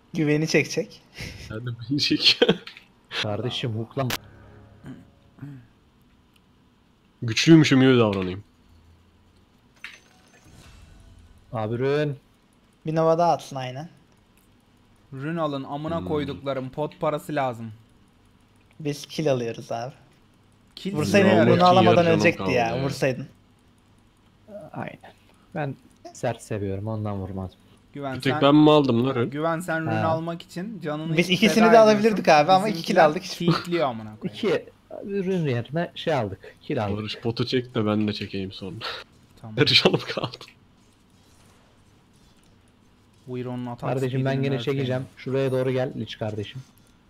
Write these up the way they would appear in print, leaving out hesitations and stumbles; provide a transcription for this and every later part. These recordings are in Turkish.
Güveni çekecek. Hadi beni çek. Kardeşim hukla. Güçlüymüşüm gibi davranayım. Abi ürün. Bir nova daha atsın aynen. Rün alın amına koyduklarım. Pot parası lazım. Biz kill alıyoruz abi. Kill Vursaydın almak bunu için alamadan yarı canım ölecekti kaldı ya. ya. Vursaydın. Aynen. Ben sert seviyorum ondan vurmaz. Güven Bir tek sen ben mi aldım lan? Güven sen rün Ha. almak için canını Biz hiç ikisini feda de ediyorsun. alabilirdik abi ama iki kill Bizimkiler aldık. Kilitliyor amına koyayım. İki ürün yerine şey aldık. Kill aldık. Barış potu çek de ben de çekeyim sonra. Tamam. Her canım kaldı. Buyurun atak Kardeşim ben speedini gene örtmeyin. çekeceğim. Şuraya doğru gel Liç kardeşim.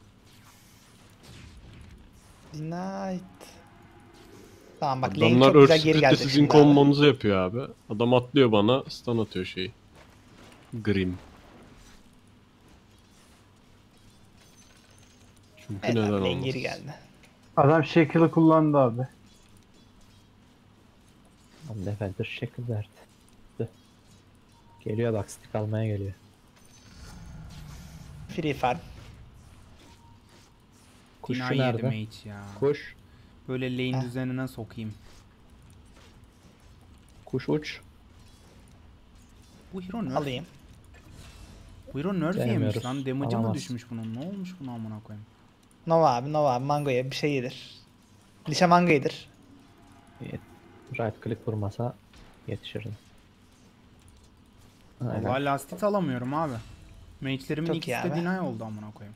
Denied. Tamam bak lane Adamlar çok güzel Earth geri Split'le gelecek sizin şimdi abi. kombonuzu yapıyor abi. Adam atlıyor bana, stun atıyor şey. Grim. Çünkü Evet abi, neden lane olmaz? geri geldi. Adam shackle'ı kullandı abi. Tam defender şekil verdi. Geliyor bak stick almaya geliyor. Free farm. Kuşu Deny yedim nerede? hiç ya. Kuş. Böyle lane Heh. düzenine sokayım. Kuş uç. Bu hero nerf. Alayım. Bu hero nerf yemiş Sevmiyoruz. lan. Damage'ı mı Alamaz. düşmüş bunun? Ne olmuş buna amına koyayım? Nova abi mangoya bir şey yedir. Lişe mango yedir. Right click vurmasa yetişirdi. Aynen. Vallahi lastit alamıyorum abi. Mage'lerimin Çok iyi ikisi de abi. deny oldu amına koyayım.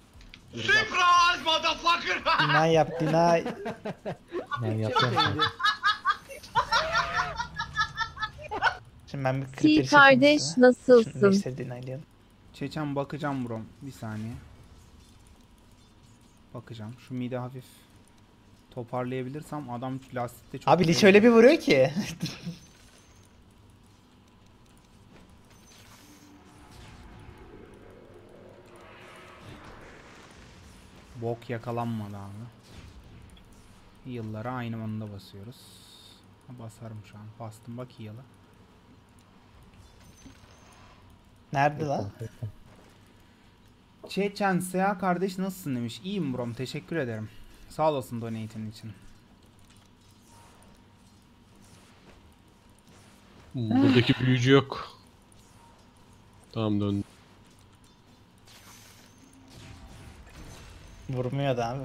Deny yap deny. Ben yapıyorum. Şimdi ben bir T klipleri kardeş Şunu nasılsın? Mixer'ı denaylayalım. Çeçen bakacağım bro. Bir saniye. Bakacağım. Şu mide hafif toparlayabilirsem adam lastikte çok... Abi Lich öyle bir vuruyor ki. Bok yakalanmadı abi. Heal'lara aynı anda basıyoruz. Basarım şu an. Bastım bak heal'a. Nerede lan? Çeçen Seha kardeş nasılsın demiş. İyiyim brom teşekkür ederim. Sağ olasın donate'in için. Buradaki büyücü yok. Tamam döndüm. Vurmuyordu abi.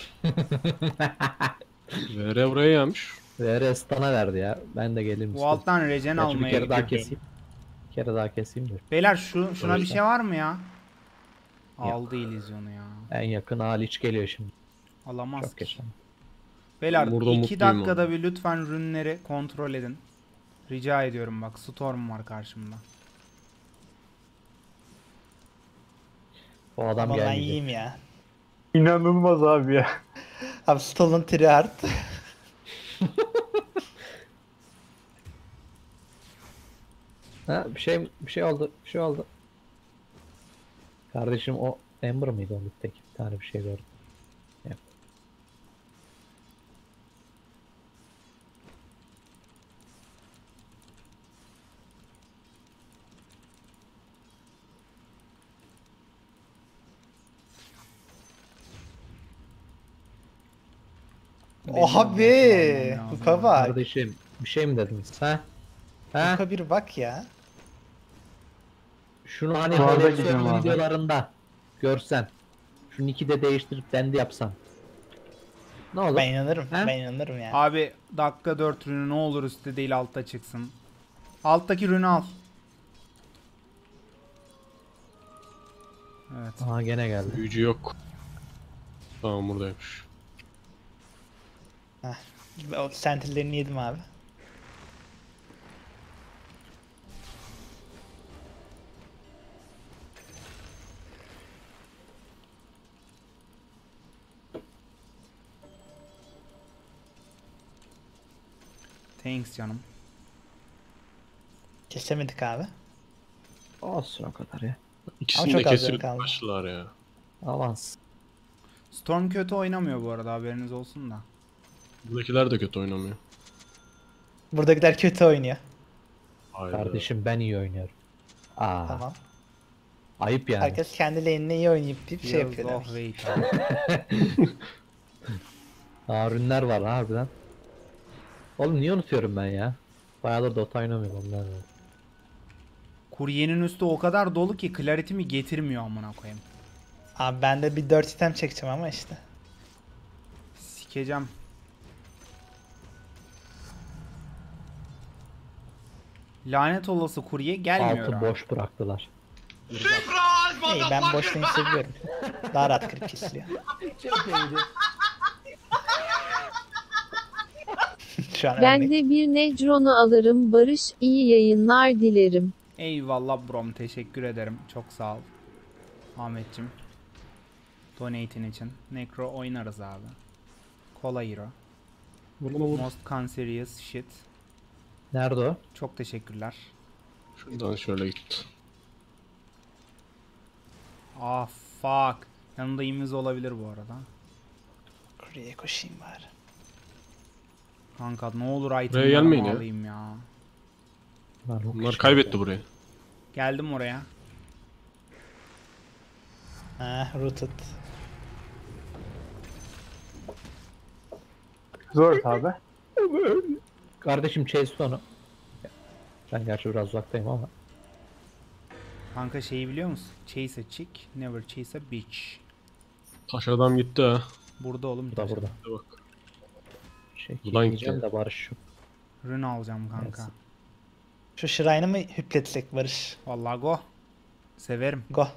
VR buraya gelmiş. VR stana verdi ya. Ben de geleyim Bu istedim. alttan regen Gerçi bir almaya kere daha gidiyorum. keseyim. Bir kere daha keseyim de. Beyler şuna bir Öyle. şey var mı ya? Aldı illüzyonu ya. En yakın Aliç geliyor şimdi. Alamaz Çok ki. geç ama. Beyler Burada 2 mutluyum dakikada ama. bir lütfen rünleri kontrol edin. Rica ediyorum bak Storm var karşımda. O adam Ama ben gelmeyecek. yiyeyim ya. İnanılmaz abi ya. Abi Stolen Triart. Ha bir şey oldu. Bir şey oldu. Kardeşim o Ember mıydı o bitteki? Bir tane bir şey gördüm. Yok. Oha be. Benim Huka bak. Kardeşim bir şey mi dediniz? Ha? Ha? Huka bir bak ya. Şunu hani Duvarda böyle gidiyorum son abi. videolarında görsen. Şu nick'i de değiştirip dendi yapsan. Ne olur? Ben inanırım. He? Ben inanırım yani. Abi dakika 4 rünü ne olur üstte değil altta çıksın. Alttaki rünü al. Evet. Aha gene geldi. Büyücü yok. Tamam buradaymış. O sentillerini yedim abi. Thanks canım. Kesemedik abi. Olsun o kadar ya. İkisini çok de az kesip canı kaldı. başlar ya. Avans. Storm kötü oynamıyor bu arada haberiniz olsun da. Buradakiler de kötü oynamıyor. Buradakiler kötü oynuyor. Hayda. Kardeşim ben iyi oynuyorum. Aa. Tamam. Ayıp yani. Herkes kendi lane'ine iyi oynayıp deyip şey Fields yapıyor of demek. Wait. Ürünler var ha harbiden. Oğlum niye unutuyorum ben ya? Bayağıdır Dota oynamıyorum ondan ya. Kuryenin üstü o kadar dolu ki clarity'mi getirmiyor amına koyayım. Abi ben de bir 4 item çekeceğim ama işte. Sikeceğim. Lanet olası kurye gelmiyor Altı abi. boş bıraktılar. İyi, ben boş lane seviyorum. Daha rahat creep kesiliyor. Şu an Ben örnek. de bir Necron'u alırım. Barış, iyi yayınlar dilerim. Eyvallah brom, teşekkür ederim. Çok sağ ol. Ahmetçim. Donate'in için. Necro oynarız abi. Kola hero. Vurma vur. Most cancerous shit. Nerede o? Çok teşekkürler. Şuradan şöyle git. Ah fuck. Yanında imiz olabilir bu arada. Kuryeye koşayım bari. Kanka ne olur Buraya item'larımı gelmeyin ya. alayım ya. Bunlar kaybetti burayı. Geldim oraya. Ha, rooted. Zor abi. Kardeşim chase onu. Ben gerçi biraz uzaktayım ama. Kanka şeyi biliyor musun? Chase a chick, never chase a bitch. Taş adam gitti ha. Burada oğlum. Bu da burada. Hadi bak. Çekeyim Buradan diyeceğim gidiyor. de Barış yok. Rune alacağım kanka. Neyse. Şu shrine'ı mı hüpletsek Barış? Vallahi go. Severim. Go.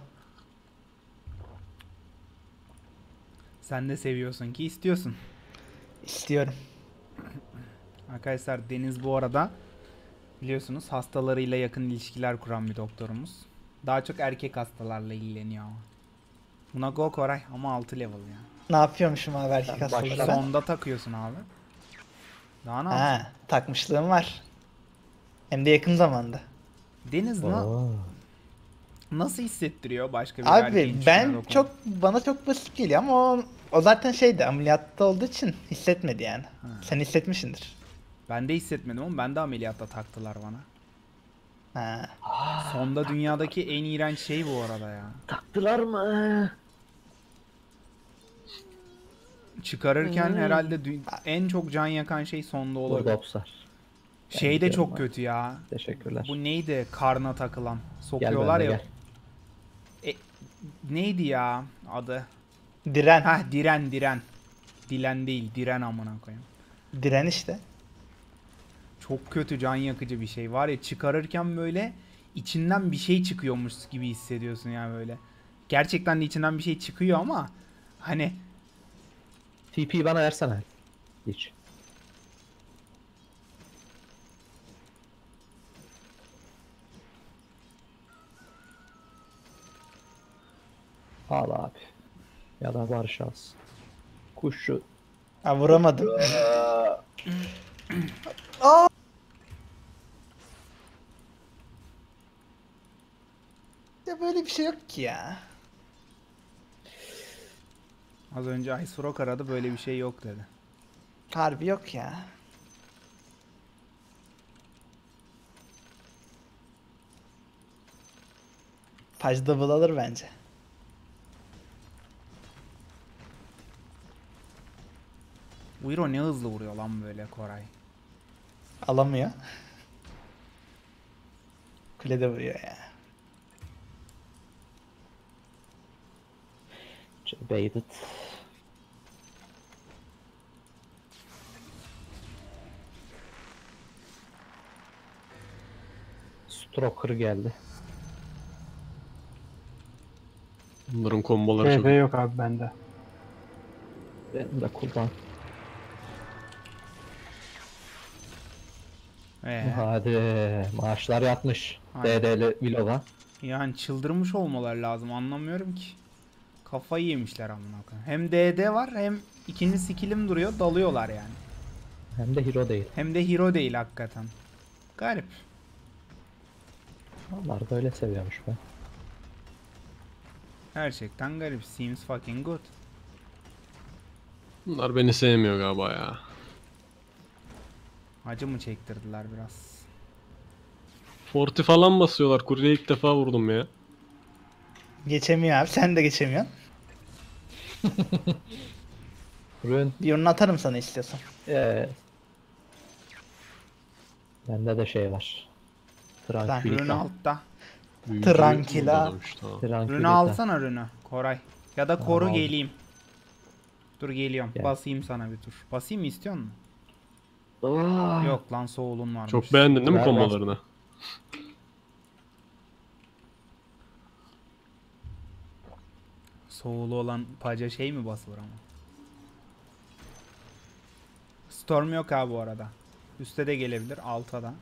Sen de seviyorsun ki istiyorsun. İstiyorum. Arkadaşlar Deniz bu arada biliyorsunuz hastalarıyla yakın ilişkiler kuran bir doktorumuz. Daha çok erkek hastalarla ilgileniyor ama. Buna go Koray ama 6 level ya. Ne yapıyormuşum abi erkek Ben hastaları başlarım. ben? Sonda takıyorsun abi. Daha ne yapacaksın? Ha, takmışlığım var. Hem de yakın zamanda. Deniz Oo. nasıl hissettiriyor başka bir erkeğin Abi üstüne ben dokunmak? bana çok basit geliyor ama o zaten şeydi, ameliyatta olduğu için hissetmedi yani. Sen hissetmişsindir. Ben de hissetmedim ama ben de ameliyatta taktılar bana. Ha. Sonda dünyadaki en iğrenç şey bu arada ya. Taktılar mı? Çıkarırken herhalde en çok can yakan şey sonda olabilir. Burada opsar. Şey de gidiyorum çok abi. kötü ya. Teşekkürler. Bu neydi karna takılan? Gel Sokuyorlar benimle ya. gel. Neydi ya adı? Diren. Heh diren. Dilen değil diren amına koyayım. Diren işte. Çok kötü can yakıcı bir şey. Var ya çıkarırken böyle içinden bir şey çıkıyormuş gibi hissediyorsun yani böyle. Gerçekten de içinden bir şey çıkıyor ama hani TP'yi bana versene. Hiç. Al abi. Ya da Barış alsın. Kuşu. Ha, vuramadım. Aa! Ya böyle bir şey yok ki ya. az önce Ice Rock aradı böyle bir şey yok dedi. Harbi yok ya. Paj double alır bence. Uyro ne hızlı vuruyor lan böyle Koray. Alamıyor. Kulede vuruyor ya. Baited. Stroker geldi. Bunların komboları çok. TP yok abi bende. Benim de kullan. Hadi maaşlar yatmış. Aynen. DD'li Vilova. Yani çıldırmış olmaları lazım anlamıyorum ki. Kafayı yemişler amına koyayım. Hem DD var hem ikinci skill'im duruyor dalıyorlar yani. Hem de hero değil. Hem de hero değil hakikaten. Garip. Onlar da öyle seviyormuş be. Gerçekten garip. Seems fucking good. Bunlar beni sevmiyor galiba ya. Acı mı çektirdiler biraz? Forti falan basıyorlar. Kurye'ye ilk defa vurdum ya. Geçemiyor abi. Sen de geçemiyorsun. Rün. Bir ürünü atarım sana istiyorsan. Bende de şey var. Rünü Tranquilita. altta. Büyücü Tranquila. modalamış, tamam. Rünü Tranquilita. alsana rünü Koray. Ya da Tamam, koru aldım. geleyim. Dur geliyorum. Gel. Basayım sana bir tur. Basayım mı istiyor musun? Ah, Yok lan soğulun varmış. Çok beğendin değil mi Ver kombolarını? Soğulu olan paca şey mi basılır ama? Storm yok abi bu arada. Üste de gelebilir, alta da.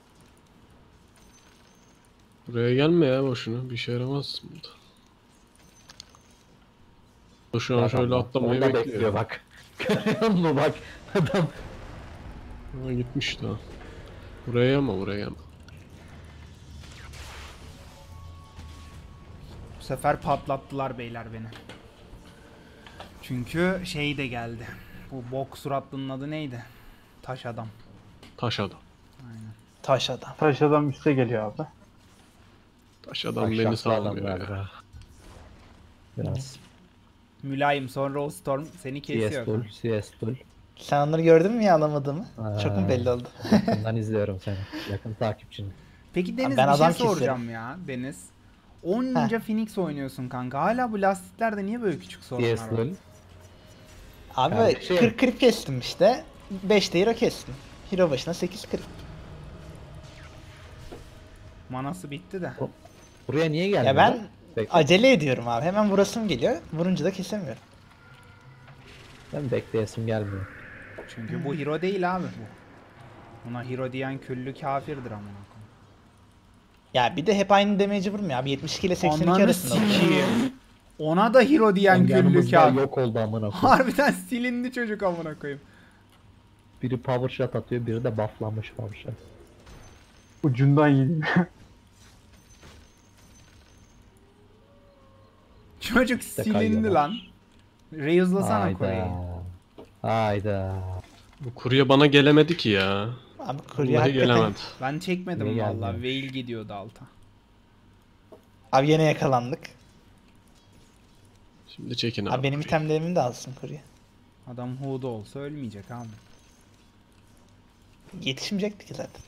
Buraya gelme ya boşuna. Bir şey yaramaz burada. Şu an adam şöyle bak, atlamayı onu da bekliyor. bak. Görüyor musun bak adam. Ha, gitmiş daha. Buraya ama buraya ama. Bu sefer patlattılar beyler beni. Çünkü şey de geldi. Bu bok suratlının adı neydi? Taş adam. Taş adam. Taş adam. Taş adam üste geliyor abi. Taş adam Bak, beni şaplı adam salmıyor galiba. ya. Biraz Mülayim, sonra o Storm seni kesiyor. CS full. Sen onları gördün mü ya alamadığımı? Aa. Çok mu belli oldu? Yakından izliyorum seni. Yakın takipçin. Peki Deniz, Ben bir şey adam soracağım ya Deniz. Onca Phoenix oynuyorsun kanka. Hala bu lastiklerde niye böyle küçük sorunlar CS var? full. Abi Kardeşim. 40 kestim işte. 5 de hero kestim. Hero başına 8-40. Manası bitti de. Buraya niye geldin? Ya ben Bekle. acele ediyorum abi. Hemen vurasım geliyor. Vurunca da kesemiyorum. Ben bekleyesim gelmiyor. Çünkü bu hero değil abi bu. Buna hero diyen küllü kafirdir amına koyayım. Ya bir de hep aynı damage'i vurmuyor abi. 72 ile 82 Ananı arasında. sikiyim. Ona da hero diyen küllü Yanımızda kafir. yok oldu amına koyayım. Harbiden silindi çocuk amına koyayım. Biri power shot atıyor, biri de bufflanmış power shot. Ucundan gidiyor. Çocuk silindi kayıyorlar. lan. Reus'lasana Kore'yi. Hayda. Hayda. Bu kurye bana gelemedi ki ya. Abi kurye Vallahi hakikaten. gelemedi. Ben çekmedim Niye valla. gelmiyormuş? Veil gidiyordu alta. Abi yine yakalandık. Şimdi çekin abi. Abi benim itemlerimi de alsın kurye. Adam Hood olsa ölmeyecek abi. Yetişmeyecekti ki zaten.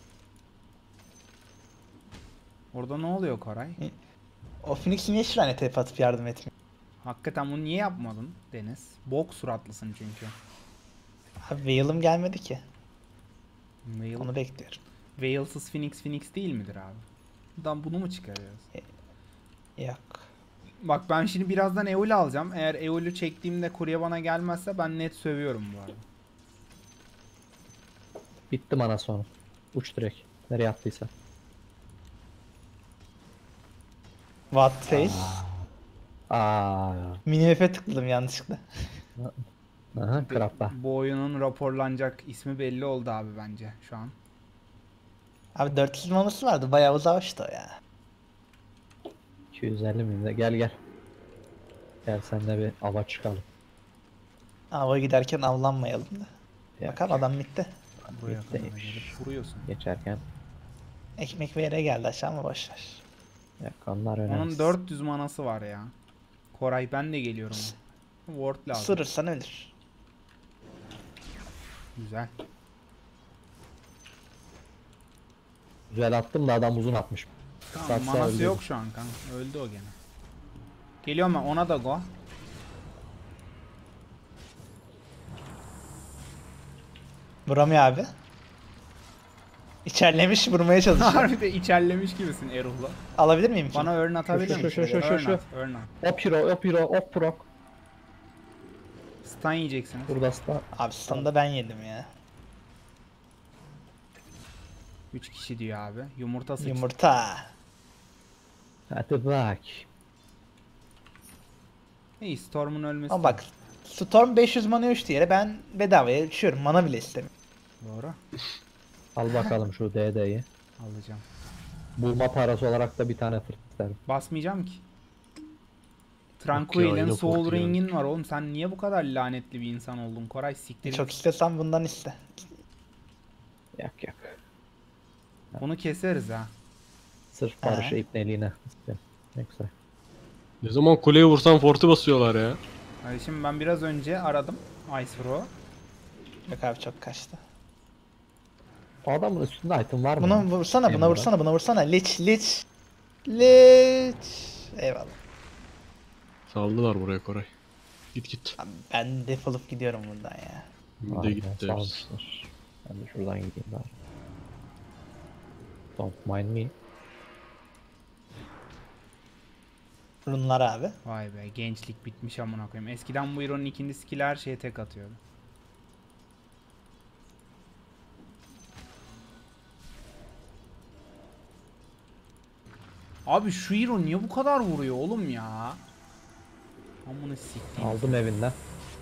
Orada ne oluyor Koray? O Phoenix niye şuraya TP atıp yardım etmiyor? Hakikaten bunu niye yapmadın Deniz? Bok suratlısın çünkü. Abi Veil'ım gelmedi ki. Veil, Onu bekliyorum. Veil'sız Phoenix değil midir abi? Buradan bunu mu çıkarıyoruz? Yok. Bak ben şimdi birazdan Eol'ü alacağım. Eğer Eol'ü çektiğimde kurye bana gelmezse ben net sövüyorum bu arada. Bitti mana sonu. Uç direkt. Nereye attıysa. What face? Aa. Mini F'e tıkladım yanlışlıkla. Aha, krapta. Bu oyunun raporlanacak ismi belli oldu abi bence şu an. Abi 400 manası vardı. Bayağı uzamıştı o ya. 250 bin de gel gel. Gel senle bir ava çıkalım. Ava giderken avlanmayalım da. Ya, Bakalım adam bitti. Buraya kadar Bittiymiş. gelip vuruyorsun. geçerken Ekmek bir yere geldi aşağı mı boşver. yakanlar önemli. Onun 400 manası var ya. Koray ben de geliyorum. Ward lazım. Isırırsan ölür. Güzel. Güzel attım da adam uzun atmış. Tamam, Satsa manası öldü. yok şu an kanka. Öldü o gene. Geliyorum ben ona da go. Vuramıyor abi. İçerlemiş vurmaya çalışıyor. Harbi de içerlemiş gibisin Eruh'la. Alabilir miyim ki? Bana örn atabilir Şu, misin? şu, Örn şu. at, örn at. Hop hero, hop hero, hop pro. Stun yiyeceksiniz. Burada sta. Abi stun'da ben yedim ya. 3 kişi diyor abi. Yumurta sıçtı. Yumurta. Hadi bak. İyi Storm'un ölmesi. Ama bak Storm 500 mana uçtu yere ben bedavaya uçuyorum. Mana bile istemiyorum. Doğru. Al bakalım şu DD'yi. Alacağım. Bulma parası olarak da bir tane fırt isterim. Basmayacağım ki. Yok Tranquil'in ya, Soul yine Ring'in var oğlum. Sen niye bu kadar lanetli bir insan oldun Koray? Siktir. Çok git. istiyorsan bundan iste. Yak yak. Bunu keseriz ha. Sırf barış ibneliğine. Ne güzel. Ne zaman kuleye vursan forti basıyorlar ya. Kardeşim ben biraz önce aradım Ice Pro. Yok abi çok kaçtı. O adamın üstünde item var mı? Buna vursana, buna Emrah. vursana, buna vursana. Lich, lich. Lich. Eyvallah. Saldılar buraya Koray. Git git. Abi ben defolup gidiyorum buradan ya. Bir de Aynen, git sağ deriz. olsunlar. Ben de şuradan gideyim bari. Don't mind me. Runlar abi. Vay be gençlik bitmiş amına koyayım. Eskiden bu Hero'nun ikinci skill'i her şeye tek atıyordu. Abi şu Hero niye bu kadar vuruyor oğlum ya? Amına sikeyim. Aldım evinden.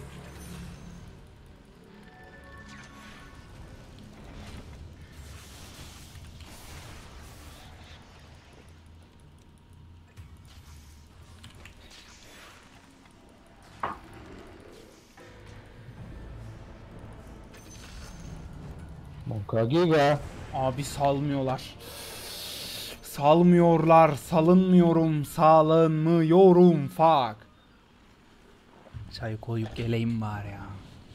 Monka Giga. Abi salmıyorlar. Salmıyorlar. Salınmıyorum. Salınmıyorum. Fuck. Çay koyup geleyim bari ya.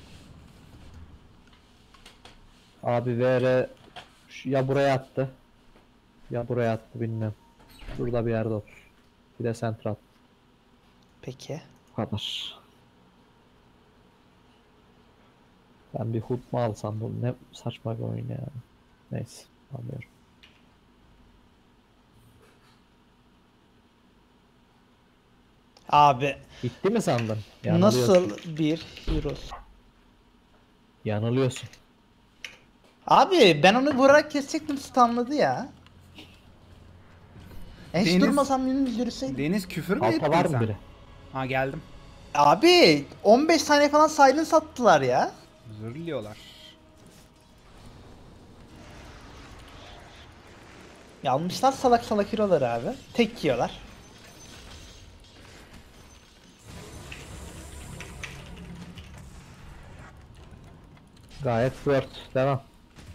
Abi VR ya buraya attı. Ya buraya attı bilmiyorum. Şurada bir yerde otur. Bir de center at. Peki. Bu kadar. Ben bir hood mu alsam, bu ne saçma bir oyun ya. Neyse alıyorum. Abi Bitti mi sandın? Yanılıyorsun. nasıl bir hero? Yanılıyorsun. Abi ben onu vurarak kesecektim, stunladı ya. Hiç Deniz- durmasam yürüseydim. Deniz küfür mü Alta ettin var mı sen? biri? Ha geldim. Abi 15 saniye falan silence attılar ya. Zırlıyorlar. Almışlar salak salak hero'ları abi. Tek yiyorlar. Gayet worth. Devam.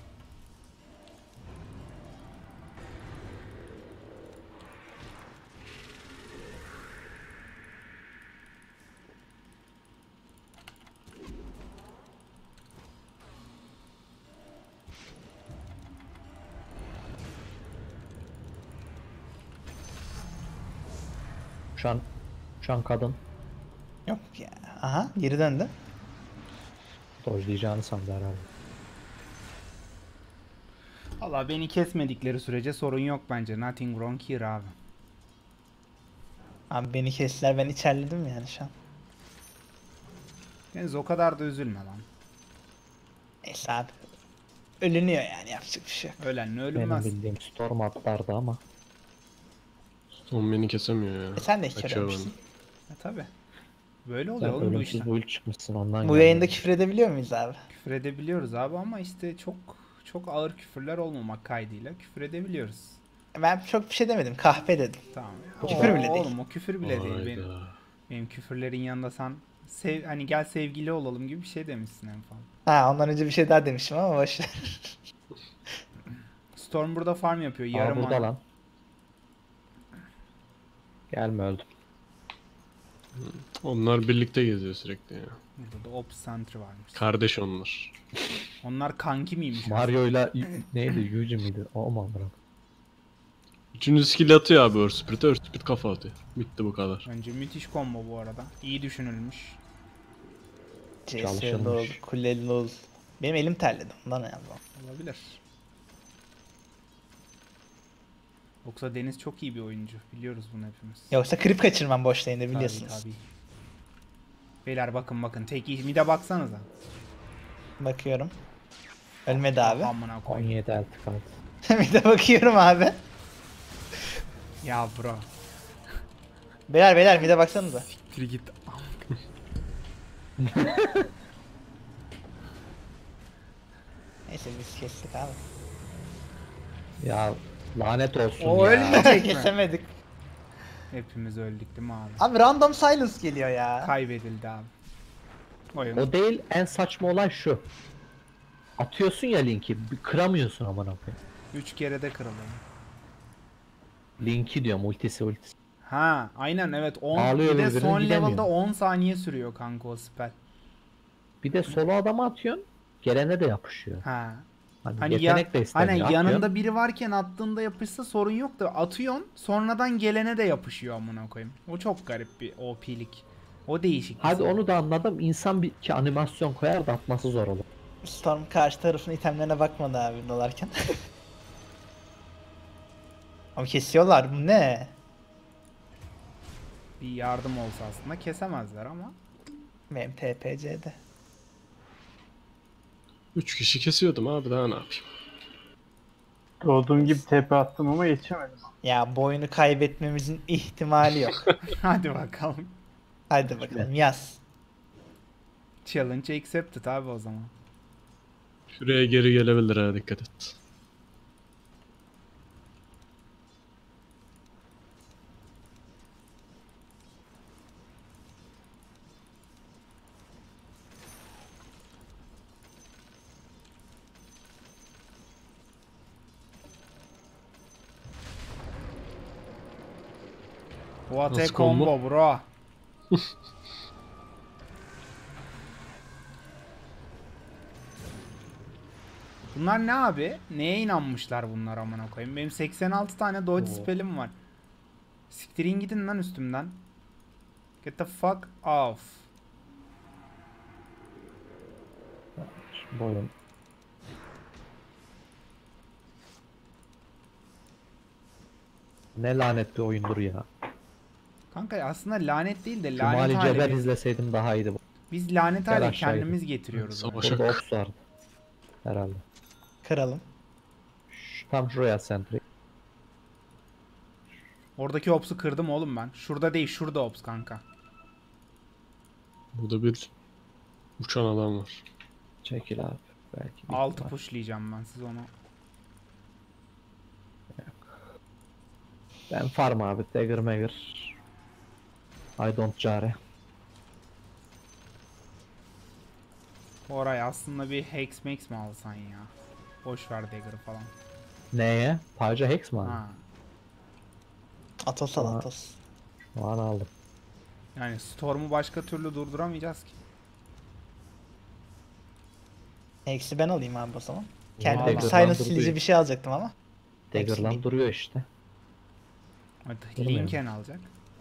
Şu an kadın Yok ya. Aha geri döndü. dojlayacağını sandı herhalde. Valla beni kesmedikleri sürece sorun yok bence. Nothing wrong here abi. Abi beni kestiler, ben içerledim yani şu an. Deniz o kadar da üzülme lan. Neyse abi. Ölünüyor yani, yapacak bir şey yok. Ölenle Benim ölünmez. bildiğim storm atlardı ama. Son beni kesemiyor ya. Sen de iki kere Kaçıyor ölmüşsün. Tabi. Böyle Sen oluyor oğlum bu ölümsüz işler. build çıkmışsın ondan. Bu geldi. yayında küfür edebiliyor muyuz abi? Küfür edebiliyoruz abi ama işte çok ağır küfürler olmamak kaydıyla küfür edebiliyoruz. Ben çok bir şey demedim. Kahpe dedim. Tamam. Küfür bile değil. Oğlum o küfür bile değil benim. Hayda. Benim küfürlerin yanında sen hani gel sevgili olalım gibi bir şey demişsin en fazla. Ha, ondan önce bir şey daha demişim ama boşver. Storm burada farm yapıyor. Aa, Yarım burada an. lan. Gelme öldüm. Onlar birlikte geziyor sürekli ya. Burada da Ops Center varmış. Kardeş onlar. Onlar kanki miymiş? Mario'yla neydi? Yuji miydi? O mu amına? Üçüncü skill atıyor abi Earth Spirit'e. Earth Spirit kafa atıyor. Bitti bu kadar. Bence müthiş combo bu arada. İyi düşünülmüş. CS'li Çalışılmış. ol, kuleli ol. Benim elim terledi ondan yani. Olabilir. Yoksa Deniz çok iyi bir oyuncu. Biliyoruz bunu hepimiz. Yoksa krip kaçırmam boş lane'de, Tabii, biliyorsunuz. tabii. Beyler bakın tek iyi. Mide baksanıza. Bakıyorum. Ölmedi abi. Amına koyayım. 17 altı kaldı. Bir de bakıyorum abi. Ya bro. Beyler bir de baksanıza. Siktir git. Neyse biz kestik abi. Ya lanet olsun O ya. ölmeyecek mi? Kesemedik. Hepimiz öldük değil mi abi? Abi random silence geliyor ya. Kaybedildi abi. Oyun. O değil, en saçma olay şu. Atıyorsun ya linki, kıramıyorsun amına koyayım. 3 kere de kırılıyor. Linki diyorum, ultisi. Ha aynen evet 10 Bağlıyor bir de birbirini, son gidemiyor. level'da 10 saniye sürüyor kanka o spell. Bir de solo adama atıyorsun. Gelene de yapışıyor. Ha. Hani, Hani yetenek de istemiyor. hani Atıyorsun. yanında biri varken attığında yapışsa sorun yok da atıyorsun sonradan gelene de yapışıyor amına koyayım. O çok garip bir OP'lik. O değişik. bir Hadi şey. onu da anladım. İnsan bir iki animasyon koyar da atması zor olur. Storm karşı tarafın itemlerine bakmadı abi dolarken. Ama kesiyorlar bu ne? Bir yardım olsa aslında kesemezler ama. Benim TPC'de. 3 kişi kesiyordum abi, daha ne yapayım. Doğduğum gibi TP attım ama yetişemedim. Ya bu oyunu kaybetmemizin ihtimali yok. Hadi bakalım. Hadi bakalım yaz. Challenge accepted abi o zaman. Şuraya geri gelebilir ha, dikkat et. What a Nasıl combo combo? bro. Bunlar ne abi? Neye inanmışlar bunlar amına koyayım? Benim 86 tane dodge spell'im var. Siktirin gidin lan üstümden. Get the fuck off. Bu oyun. Ne lanet bir oyundur ya. Kanka aslında lanet değil de Cumali lanet Ceber hali. izleseydim daha iyiydi bu. Biz lanet Gel hali aşağı kendimiz getiriyoruz. Savaş. onu. Burada ops vardı. Herhalde. Kıralım. Tam şuraya sentry. Oradaki ops'u kırdım oğlum ben. Şurada değil şurada ops kanka. Burada bir uçan adam var. Çekil abi. Belki bir 6 ihtimal. pushlayacağım ben siz onu. Ben farm abi. Dagger Magger. I don't care. Oraya aslında bir Hex Max mi alsan ya? Boş ver Dagger'ı falan. Neye? Parça Hex mi abi? Ha. Atos al Aa. Atos. Şu an aldım. Yani Storm'u başka türlü durduramayacağız ki. Eksi ben alayım abi o zaman. Vallahi. Kendime bir Dagger'dan silence duruyor. silici bir şey alacaktım ama. Dagger'lan Hepsini- duruyor işte. Hadi Durmuyor. Lincoln alacak.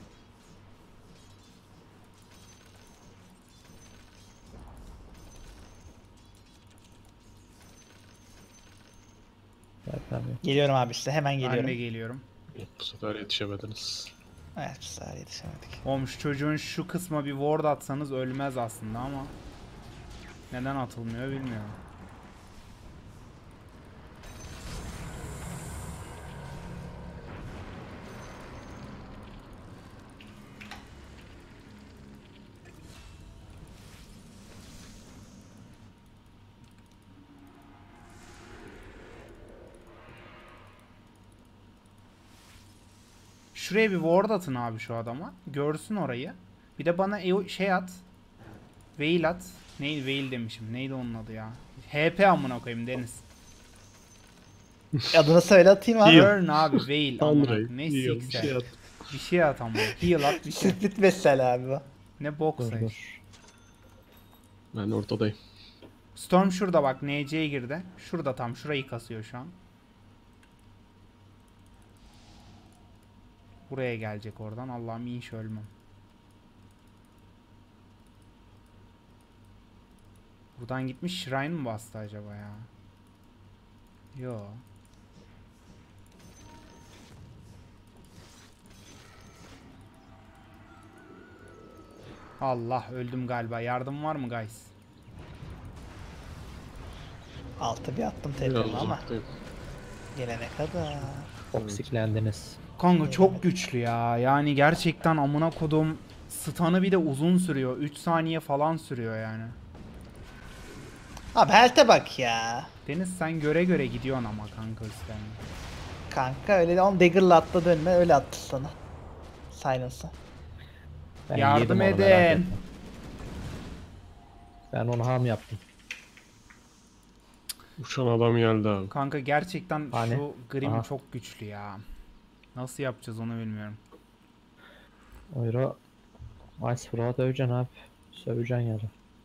Zaten Geliyorum abi size hemen Ben geliyorum. de geliyorum. Bu sefer yetişemediniz. Evet bu sefer yetişemedik. Oğlum şu çocuğun şu kısma bir ward atsanız ölmez aslında ama neden atılmıyor bilmiyorum. Şuraya bir ward atın abi şu adama. Görsün orayı. Bir de bana şey at. Veil at. Neydi veil demişim. Neydi onun adı ya? HP amına koyayım Deniz. Adını söyle atayım abi. Burn abi veil amına Tanrı. koyayım. Ne Bir sikse. şey at. Bir şey at ama. Heal at bir şey. Split Vessel abi bu. Ne boksa dur iş. dur. Ben ortadayım. Storm şurada bak NC'ye girdi. Şurada tam şurayı kasıyor şu an. Buraya gelecek oradan. Allah'ım inş ölmem. Buradan gitmiş Shrine mı bastı acaba ya? Yo. Allah öldüm galiba. Yardım var mı guys? Altı bir attım Biraz TP'mi ama uzaktayım. gelene kadar. Toksiklendiniz. Kanka çok güçlü ya. Yani gerçekten amına kodum stun'ı bir de uzun sürüyor. 3 saniye falan sürüyor yani. Abi health'e bak ya. Deniz sen göre göre gidiyorsun ama kanka üstten. Kanka öyle de on dagger'la atladı önüme öyle attı sana. Silence'ı. Ben Yardım yedim onu, merak edin. etme. Ben onu ham yaptım. Uçan adam geldi abi. Kanka gerçekten Hani? şu Grim Aha. çok güçlü ya. Nasıl yapacağız onu bilmiyorum. Oyra Ice Frog'a döveceksin abi. Söveceksin yani.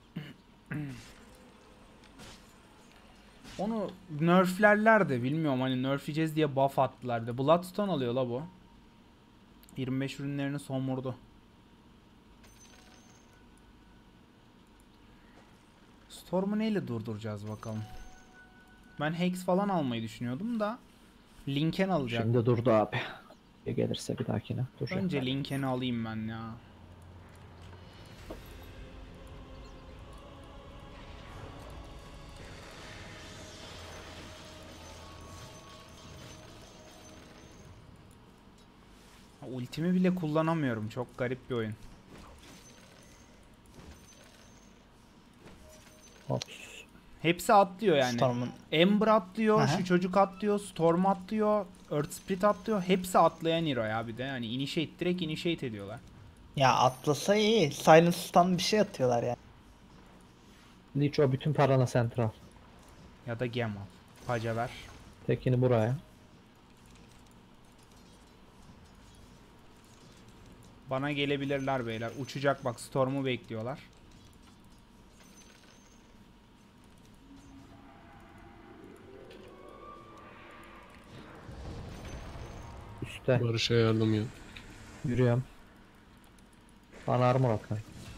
Onu nerflerler de bilmiyorum hani nerfleyeceğiz diye buff attılar da. Bloodstone alıyor la bu. 25 ürünlerini somurdu. Storm'u neyle durduracağız bakalım. Ben Hex falan almayı düşünüyordum da Linken alacak. Şimdi durdu abi. Gelirse bir dahakine. Duracak. Önce Linken'i alayım ben ya. Ultimi bile kullanamıyorum. Çok garip bir oyun. Hops. Hepsi atlıyor yani. Storm'un Ember atlıyor, Aha. şu çocuk atlıyor, Storm atlıyor, Earth Spirit atlıyor. Hepsi atlayan hero ya bir de. Yani initiate, direkt initiate ediyorlar. ya atlasa iyi. Silent Stun bir şey atıyorlar yani. Leech o bütün parana sentral. Ya da gem al. Paca ver. Tekini buraya. Bana gelebilirler beyler. Uçacak bak, Storm'u bekliyorlar. Üste. Barış'a yardım ya. Yürüyorum. Bana armor atma.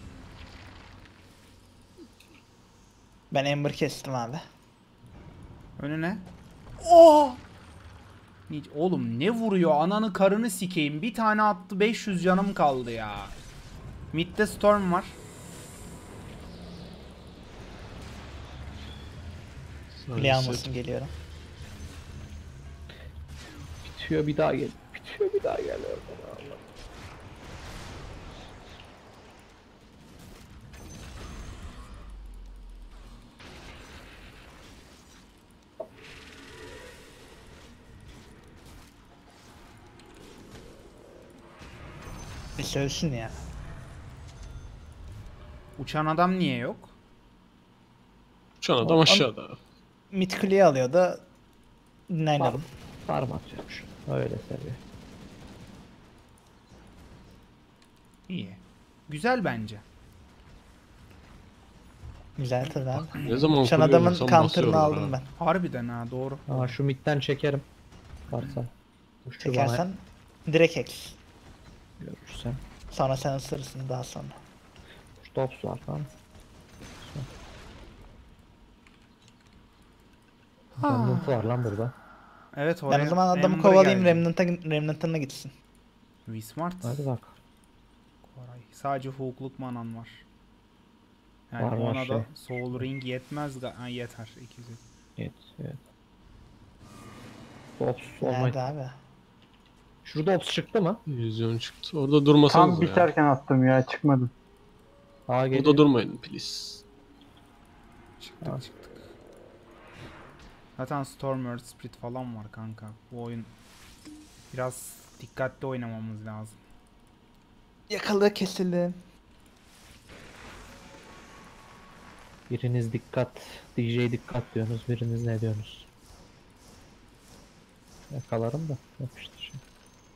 Ben Ember kestim abi. Önüne. Oh! Oğlum ne vuruyor? Ananı karını sikeyim. Bir tane attı, 500 canım kaldı ya. Mid'de Storm var. Kule almasın geliyorum. Bitiyor bir daha gel. Bitiyor bir daha geliyor. Allah. Bir sövsün ya. Uçan adam niye yok? Uçan adam aşağıda. Mid kuleyi alıyor da dinleyelim. Farm atıyormuş. Öyle seviyor. İyi. Güzel bence. Güzel tabii abi. Ne zaman Uçan kuruyor adamın olsam counter'ını basıyorum aldım ha. ben. Harbiden ha, doğru. Aa şu midden çekerim. Varsa. Uçtu bana Çekersen direkt hex. görürsen. Sonra sen ısırırsın daha sonra. Stops var falan. Remnant var lan burada. Evet, Ben oraya o zaman adamı Ember kovalayayım, geldi. Remnant'ına gitsin. Wismart. Hadi bak. Koray. Sadece Hulkluk manan var. Yani Var, var ona da şey. Soul Ring yetmez. Ha, yeter. 200. Evet. Evet. Stops olmayı. Nerede abi? Şurada ops çıktı mı? Vizyon çıktı. Orada durmasanız Tam ya. biterken attım ya, çıkmadı. Aa geliyor. Orada durmayın please. Çıktık Ha. çıktık. Zaten Storm, Earth Spirit falan var kanka. Bu oyun biraz dikkatli oynamamız lazım. Yakalı kesildi. Biriniz dikkat. DJ dikkat diyorsunuz. Biriniz ne diyorsunuz? Yakalarım da yapıştır şimdi.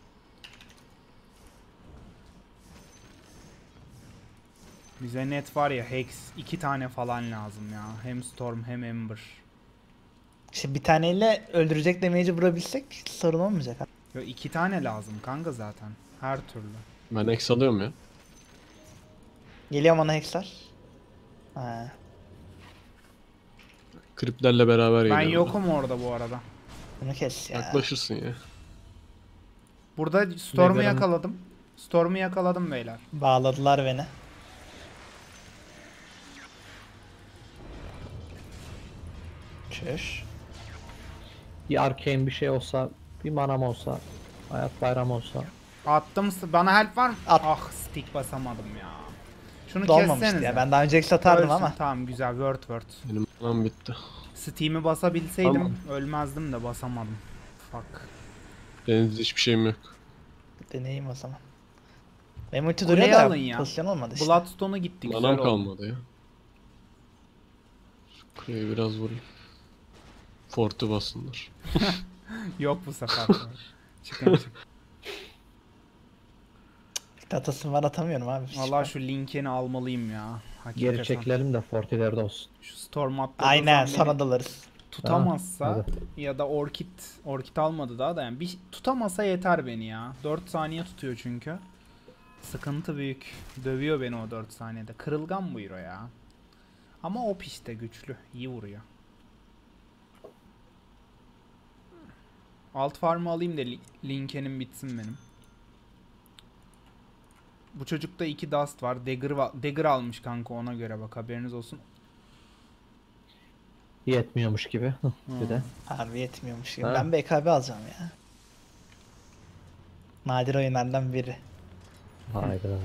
Bize net var ya Hex 2 tane falan lazım ya. Hem Storm hem Ember. İşte bir taneyle öldürecek damage'i vurabilsek sorun olmayacak abi. Yo, 2 tane lazım kanka zaten. Her türlü. Ben X alıyorum ya. Geliyor bana hexler. Ha. Kriplerle beraber Ben geliyorum. yokum orada bu arada. Bunu kes ya. Yaklaşırsın ya. Burada Storm'u Never'ın- yakaladım. Storm'u yakaladım beyler. Bağladılar beni. Çüş. Bir arcane bir şey olsa, bir manam olsa, hayat bayramı olsa. Attım. Bana help var mı? At. Ah, stick basamadım ya. Şunu Dolmamıştı kessenize. ya. Ben daha önce hex atardım Ölsün. ama. Tamam, güzel, word. Benim anam bitti. Steam'i basabilseydim Tamam. ölmezdim de basamadım. Fuck. Denizde hiçbir şeyim yok. Deneyeyim o zaman. Benim ulti Kuleyi duruyor da alın ya. pozisyon olmadı işte. Bloodstone'a gittik. güzel Manam oldu. kalmadı ya. Şu kuleye biraz vurayım. Fort'u basınlar. Yok bu sefer. Çıkın çık. Datası var, atamıyorum abi. Vallahi şu Linken'i almalıyım ya. Hakikaten. Geri çekilelim de fortilerde olsun. Şu Storm atladığı Aynen, zaman sonra beni dalarız. tutamazsa Ha, ya da Orchid almadı daha da, yani bir tutamasa yeter beni ya. 4 saniye tutuyor çünkü. Sıkıntı büyük. Dövüyor beni o 4 saniyede. Kırılgan bu hero ya. Ama op işte, güçlü. İyi vuruyor. Alt farm'ı alayım da Linken'im bitsin benim. Bu çocukta 2 dust var. Dagger almış kanka, ona göre bak, haberiniz olsun. Yetmiyormuş gibi. Bir de. Harbi yetmiyormuş gibi. Ha. Ben BKB alacağım ya. Nadir oyunlardan biri. Hayda.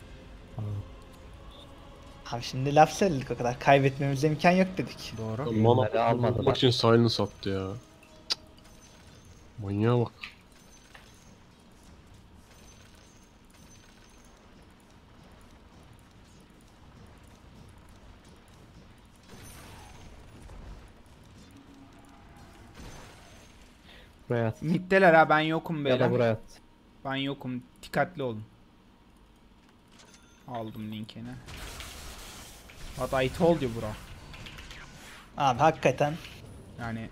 Abi şimdi laf söyledik o kadar. Kaybetmemize imkan yok dedik. Doğru. Mana Ürünleri almadılar. bulmak için silence attı ya. Cık. Manyağa bak. Buraya at. Middeler ha, ben yokum Ya beyler. da buraya at. Ben yokum. Dikkatli olun. Aldım linkini. What I told you bro. Abi hakikaten. Yani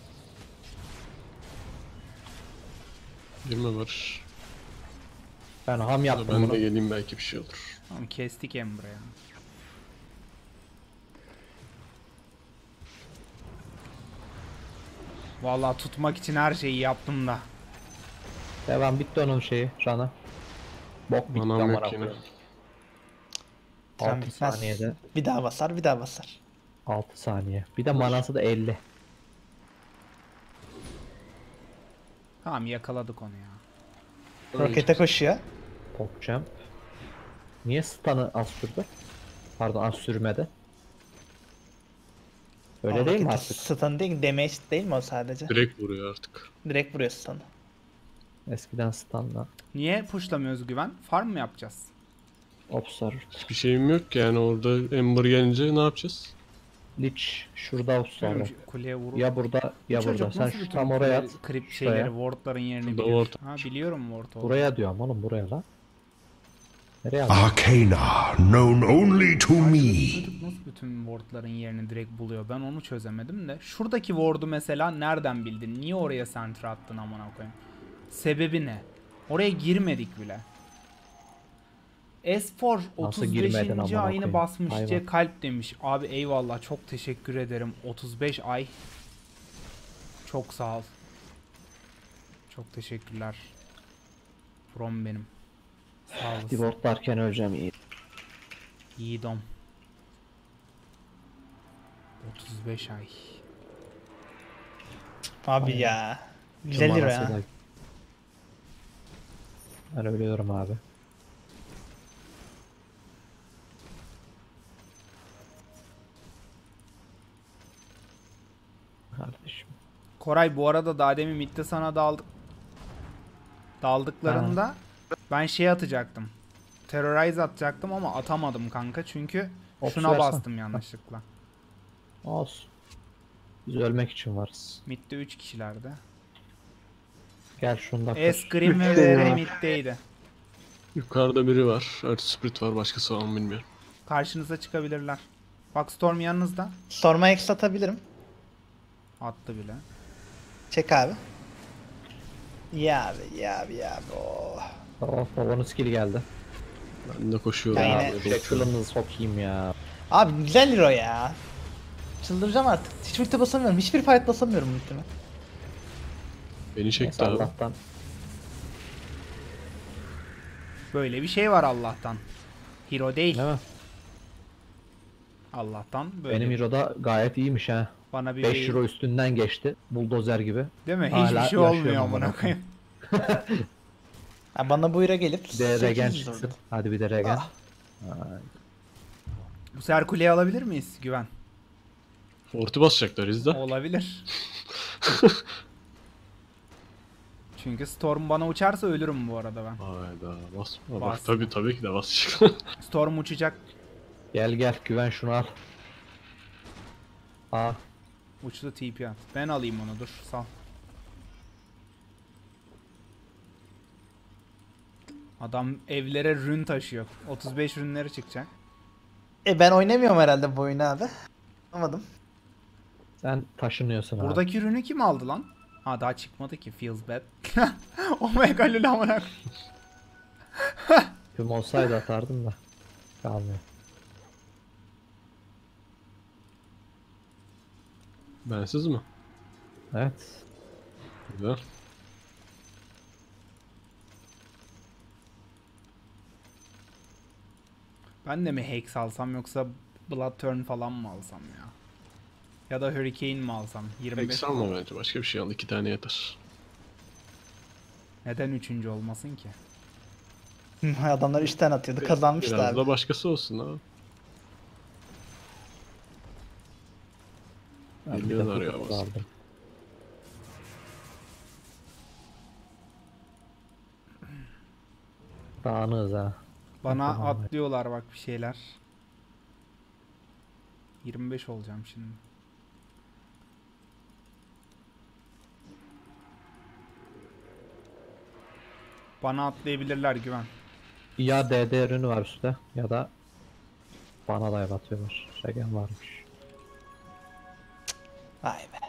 Girme var. Ben ham yaptım Ben bunu. de geleyim, belki bir şey olur. tamam, kestik Emre'yi. Ya. Vallahi tutmak için her şeyi yaptım da. Devam, bitti onun şeyi. Rana. Bok bitti Manam amına yok yine. koyayım. Tren 6 bitmez. saniyede. Bir daha basar, bir daha basar. 6 saniye. Bir de manası da 50. Tamam, yakaladık onu ya. Rokete koşuyor. Pop jump. Niye stun'ı az sürdü? Pardon, az sürmedi. Öyle Ama değil mi roketi artık? Stun değil, damage değil mi o sadece? Direkt vuruyor artık. Direkt vuruyor stun'ı. Eskiden stun'la. Niye pushlamıyoruz Güven? Farm mı yapacağız? Observed. Hiçbir şeyim yok ki yani, orada Ember gelince ne yapacağız? Lich şurada observed. Şu kuleye vurur. Ya burada ya Bu çocuk burada. Sen nasıl şu bütün tam oraya at. Krip Şuraya. şeyleri, wardların yerini Şurada biliyor. ward. Ha, biliyorum ward olduğunu. Buraya diyorum oğlum, buraya lan. Nereye aldın? Arcana, known only to me. Çocuk nasıl bütün wardların yerini direkt buluyor? Ben onu çözemedim de. Şuradaki ward'u mesela nereden bildin? Niye oraya center attın amına koyayım? Sebebi ne? Oraya girmedik bile. S4 Nasıl 35. girmedin amına ayını koyayım? basmış Hayvan. diye kalp demiş. Abi eyvallah, çok teşekkür ederim. 35 ay. Çok sağ ol. Çok teşekkürler. From benim. Sağ olasın. Divortlarken öleceğim iyi. Yiğidom. 35 ay. Abi Aynen. ya. Güzel hero ya. Manasıyla- Ben ölüyorum abi. Kardeşim. Koray, bu arada daha demin midde sana daldıklarında ben şey atacaktım. Terrorize atacaktım ama atamadım kanka, çünkü Ops şuna versen. bastım yanlışlıkla. Olsun. Biz ölmek için varız. Midde 3 kişilerdi. Gel şunda kır. Eskrim ve Üçte VR ya. middeydi. Yukarıda biri var. Earth Spirit var. Başkası var mı bilmiyorum. Karşınıza çıkabilirler. Bak Storm yanınızda. Storm'a X atabilirim. Attı bile. Çek abi. İyi abi, iyi abi, iyi abi. Oh. Oh, babanın skill geldi. Ben de koşuyorum. Ben abi. yine- Bir de kılınızı sokayım ya. Abi güzel hero ya. Çıldıracağım artık. Hiç ulti basamıyorum. Hiçbir fight basamıyorum ultime. Beni çekti Neyse, abi. Allah'tan. Böyle bir şey var Allah'tan. Hero değil. Değil mi? Allah'tan böyle. Benim Hero'da gayet iyiymiş ha. Bana bir 5 Euro üstünden geçti. Buldozer gibi. değil mi? Hala Hiçbir şey yaşıyorum olmuyor amına amına koyayım. Ha, bana bu hero gelip Bir de regen 800 çıksın. vurdu. Hadi bir de regen. Ah. Ay. Bu sefer kuleyi alabilir miyiz Güven? Ortu basacaklar izle. Olabilir. Çünkü Storm bana uçarsa ölürüm bu arada ben. Hayda basma. Bas. Bak tabii ki de basacak. Storm uçacak. Gel gel güven şunu al. Aa, Uçtu TP at. Ben alayım onu, dur sal. Adam evlere rün taşıyor. 35 rünleri çıkacak. Ben oynamıyorum herhalde bu oyunu abi. Anlamadım. Sen taşınıyorsun abi. Buradaki rünü kim aldı lan? Ha daha çıkmadı ki. Feels bad. Omega lül amına. Tüm olsaydı atardım da. Kalmıyor. Bensiz mi? Evet. Güzel. Ben de mi Hex alsam yoksa Blood Turn falan mı alsam ya? Ya da Hurricane mi alsam? 25. Pek sanma bence. Başka bir şey al. 2 tane yeter. Neden üçüncü olmasın ki? Adamlar 3 tane atıyordu. Kazanmıştı Biraz abi. da başkası olsun abi. Ben bir de Milyon arıyor kutu ama. aldım. Dağınığız ha. Bana Tamam, evet. atlıyorlar bak bir şeyler. 25 olacağım şimdi. Bana atlayabilirler güven. Ya DD ürünü var üstte ya da bana da atıyorlar. Şegen varmış. Vay be.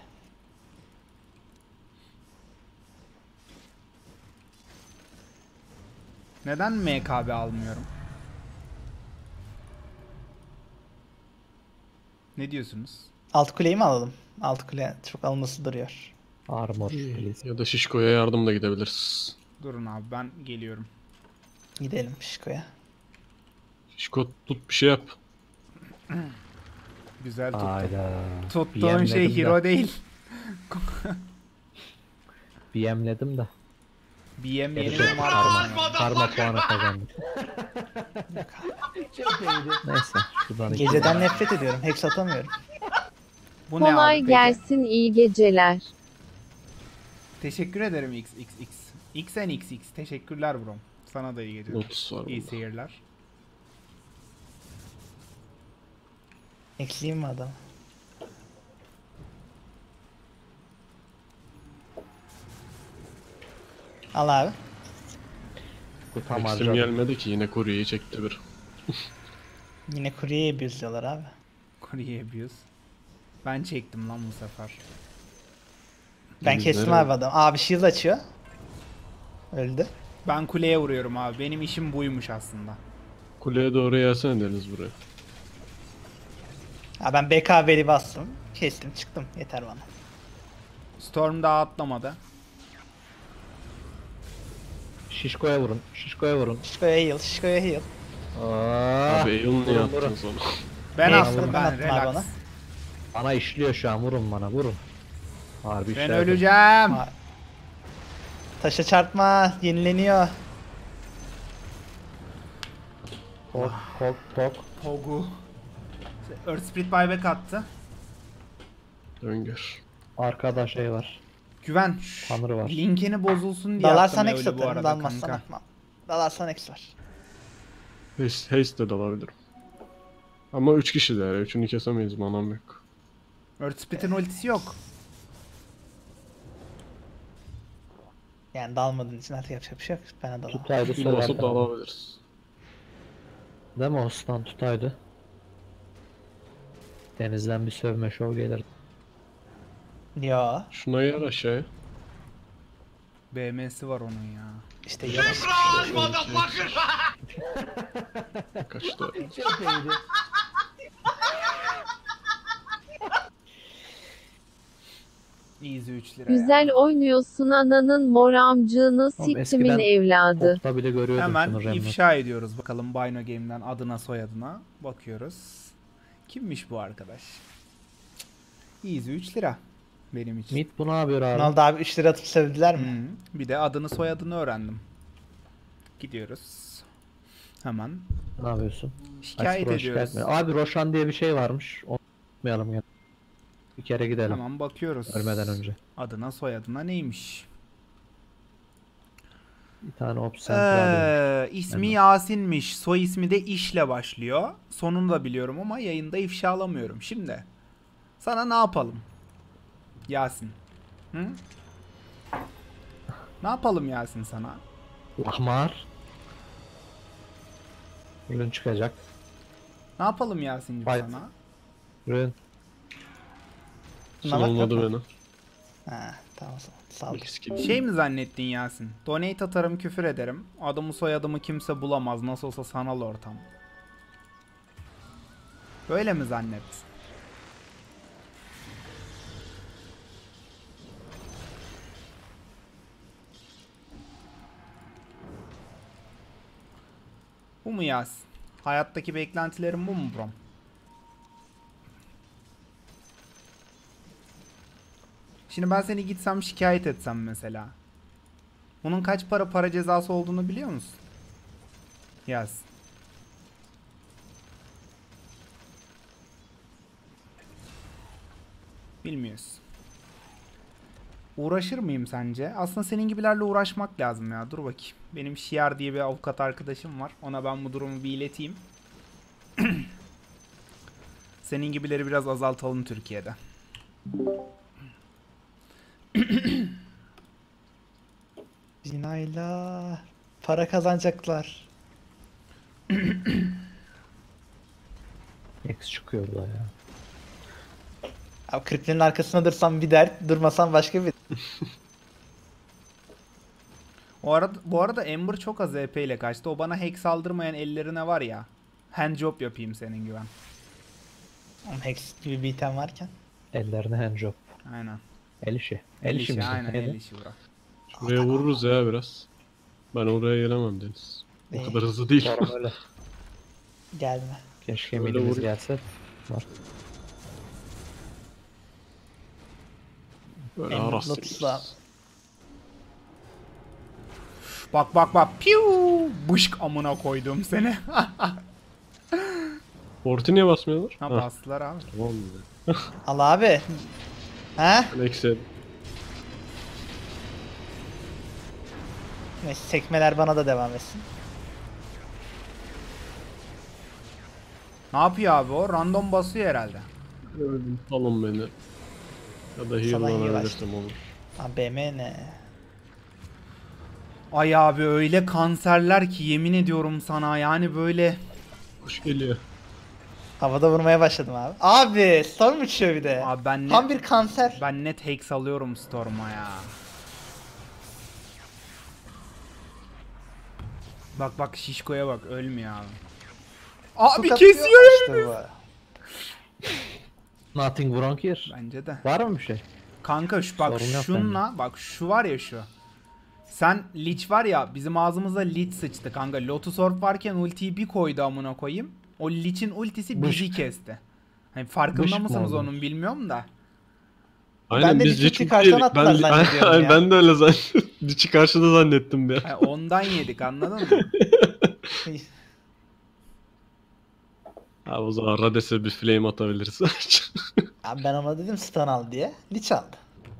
Neden MKB almıyorum? Ne diyorsunuz? Alt kuleyi mi alalım? Alt kule çok alınması duruyor. Armor please. Ya da Şişko'ya yardım da gidebiliriz. Durun abi ben geliyorum. Gidelim Şişko'ya. Şişko tut bir şey yap. Güzel tuttu. Hayda. Tuttuğun şey Yemledim hero de. değil. BM'ledim de. BM Gerçi yeni var. karma puanı kazandık. Neyse şuradan iki Geceden tane. nefret ediyorum. Hex atamıyorum. Bu ne Kolay abi peki? gelsin, iyi geceler. Teşekkür ederim XXX. XNXX. Teşekkürler bro. Sana da iyi geceler. Lotus var İyi burada. seyirler. Ekleyeyim mi adamı? Al abi. Bu tam Eksim harcadım. gelmedi ki yine Kore'yi çekti bir. Yine kuryeye abuse abi. Kore'ye abuse. Ben çektim lan bu sefer. Ben Biz kestim nereye- abi adam. Abi shield açıyor. Öldü. Ben kuleye vuruyorum abi. Benim işim buymuş aslında. Kuleye doğru gelsene Deniz buraya. Ha ben BKB'li bastım. Kestim çıktım. Yeter bana. Storm daha atlamadı. Şişko'ya vurun. Şişko'ya vurun. Şişko'ya heal. Şişko'ya heal. Abi Eon niye vurun, vurun. attınız onu? Ben Neyse, attım ben ben attım abi relax. ona. Bana işliyor şu an vurun bana vurun. Harbi Ben işler. öleceğim. Ha. Taşa çarpma. Yenileniyor. Tok tok tok. Pogu. Earth Spirit buyback attı. Döngür. Arkada şey var. Güven. Tanrı var. Linkini bozulsun diye Dalarsan attım Hex öyle bu atarım. arada Dalmazsan kanka. atmam. Dalarsan Hex var. Haste de alabilirim. Ama 3 kişi de yani. 3'ünü kesemeyiz manam yok. Earth Spirit'in ultisi yok. Yani dalmadığın için artık yapacak bir şey yok. Ben de dalamam. Tutaydı Kim olsa sever. da alabiliriz. Değil mi Osman tutaydı. Denizden bir sövme şov gelir. Yo. Şuna yer aşağıya. BM'si var onun ya. İşte yavaş. Kaçtı. Easy 3 lira ya. Güzel oynuyorsun, ananın mor amcığını Oğlum, siktimin eskiden evladı. Topta bile görüyordum Hemen şunu Remnant. ifşa ediyoruz bakalım Bino Game'den adına soyadına bakıyoruz. Kimmiş bu arkadaş? Easy 3 lira benim için. Mid bu ne yapıyor abi? Ne oldu abi 3 lira atıp sevdiler mi? Hı, bir de adını soyadını öğrendim. Gidiyoruz. Hemen Ne yapıyorsun? şikayet Ay, ediyoruz. mi? Abi Roshan diye bir şey varmış. Onu unutmayalım ya. Bir kere gidelim. Hemen bakıyoruz. Ölmeden önce. Adına soyadına neymiş? Bir tane Ops Central İsmi Evet. Yasin'miş. Soy ismi de işle başlıyor. Sonunu da biliyorum ama yayında ifşalamıyorum. Şimdi sana ne yapalım? Yasin. Hı? Ne yapalım Yasin sana? Lahmar. Ürün çıkacak. Ne yapalım Yasin'cim Hayır. sana? Ürün. Sun Buna bak, olmadı bak. beni. Ha tamam o zaman. Sağ ol. İkisi Şey mi zannettin Yasin? Donate atarım küfür ederim. Adımı soyadımı kimse bulamaz. Nasıl olsa sanal ortam. Böyle mi zannettin? Bu mu Yasin? Hayattaki beklentilerin bu mu brom? Şimdi ben seni gitsem şikayet etsem mesela. Bunun kaç para cezası olduğunu biliyor musun? Yaz. Bilmiyorsun. Uğraşır mıyım sence? Aslında senin gibilerle uğraşmak lazım ya. Dur bakayım. Benim Şiar diye bir avukat arkadaşım var. Ona ben bu durumu bir ileteyim. Senin gibileri biraz azaltalım Türkiye'de. Zinayla para kazanacaklar. X çıkıyor burada ya. Abi 40'ların arkasında dursam bir dert, durmasam başka bir. Bu arada Ember çok az EP ile kaçtı. O bana hack saldırmayan ellerine var ya. Handjob yapayım senin güven. Ama Hex gibi bir item varken. Ellerine handjob. Aynen. El işi. El El işi işi mi? aynen Neydi? el işi bırak. Buraya vururuz ya biraz. Ben oraya gelemem Deniz. O İyi. kadar hızlı değil. Sonra öyle. Gelme. Keşke Öyle midimiz vur- gelse. Var. Böyle Ember arası. Lotus'la. Bak bak bak. Piu! Bışk amına koydum seni. Forti niye basmıyorlar? Ha Ha, bastılar abi. tamam mı? Al abi. Ha? Ben eksi. Neyse sekmeler bana da devam etsin. Ne yapıyor abi o? Random basıyor herhalde. Öldüm. Alın beni. Ya da heal'lanabilirsem olur. Abi BM ne? Ay abi öyle kanserler ki yemin ediyorum sana yani böyle. Hoş geliyor. Havada vurmaya başladım abi. Abi Storm uçuyor bir de. Abi ben Tam net, bir kanser. ben net hex alıyorum Storm'a ya. Bak bak şişkoya bak ölmüyor abi. Abi Tokat kesiyor atıyor, ya. açtı bu. Nothing wrong here. Bence de. Var mı bir şey? Kanka şu bak Sorun yok şunla bak şu var ya şu. Sen Lich var ya bizim ağzımıza Lich sıçtı kanka. Lotus Orb varken ultiyi bir koydu amına koyayım. O Lich'in ultisi bizi Bışk. kesti. Hani farkında Bışk mı mısınız olmuş? onun bilmiyorum da. Aynen de biz Lich'i Lich'i karşıdan attılar zannediyorum ya. Ben de öyle zannettim. Lich'i karşıda zannettim ya. Yani ondan yedik anladın mı? Abi o zaman Rades'e bir flame atabiliriz. Abi ben ona dedim stun al diye. Lich aldı.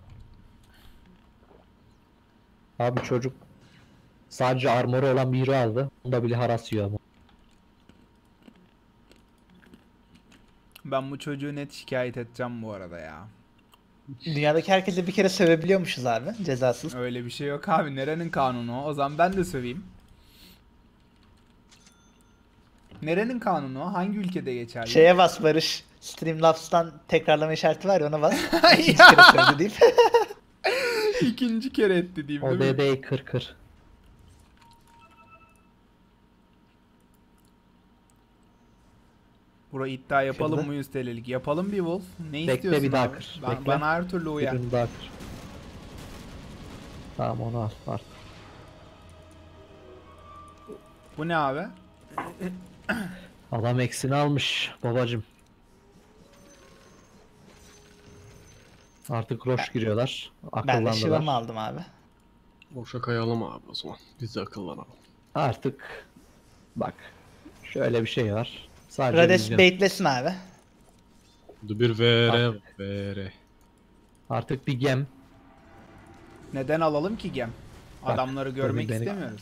Abi çocuk sadece armoru olan bir hero aldı. Bunda bile haras yiyor ama. Ben bu çocuğu net şikayet edeceğim bu arada ya. Dünyadaki herkese bir kere sövebiliyormuşuz abi. Cezasız. Öyle bir şey yok abi. Nerenin kanunu o? O zaman ben de söveyim. Nerenin kanunu o? Hangi ülkede geçerli? Şeye bas Barış. Streamlabs'tan tekrarlama işareti var ya ona bas. İkinci kere söyledi deyip. İkinci kere etti diyeyim O değil mi? DD'yi kır. Burayı iddia yapalım Kırdı. mı üstelik? Yapalım bir Wolf. Ne Bekle, istiyorsun bir daha abi? kır. Ben, Bekle. bana her türlü uyar. Ürünü daha kır. Tamam onu al artık. Bu ne abi? Adam eksini almış babacım. Artık roş giriyorlar. Ben de Shiva'mı Akıllandılar. aldım abi. Boşa kayalım abi o zaman. Biz de akıllanalım. Artık bak şöyle bir şey var. Sadece Rades vizyon. baitlesin abi. Dur bir VR. VR. Artık bir gem. Neden alalım ki gem? Bak, Adamları görmek beni- istemiyoruz.